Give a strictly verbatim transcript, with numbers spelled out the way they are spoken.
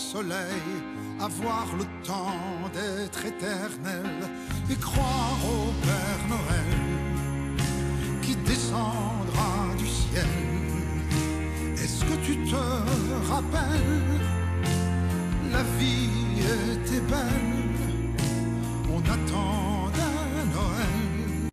soleil, avoir le temps d'être éternel et croire au Père Noël qui descendra du ciel. Est-ce que tu te rappelles, la vie était belle, on attend